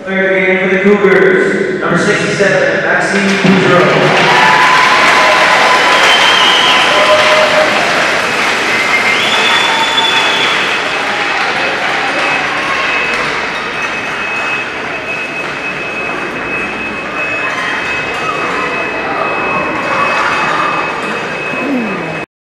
Player of the game for the Cougars, number 67, Maxime